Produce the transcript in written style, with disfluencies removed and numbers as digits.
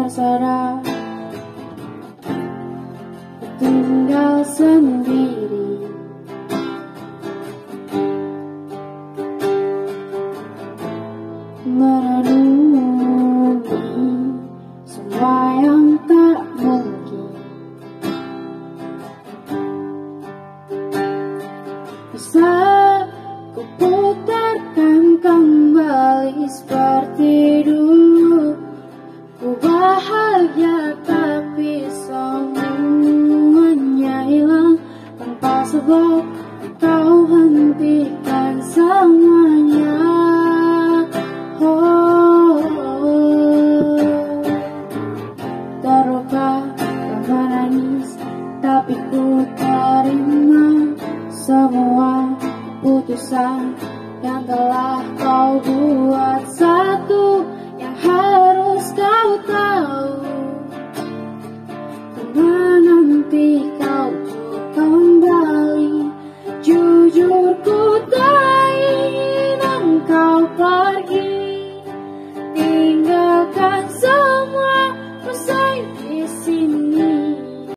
sadar tinggal sendiri. Merenungi semua yang tak mungkin. Bisa ku putarkan kembali seperti dulu. Ku bahagia tapi semuanya hilang tanpa sebab. Kau hentikan semuanya. Terluka dan menangis, tapi ku terima semua keputusan yang telah kau buat. Satu yang harus kau tahu,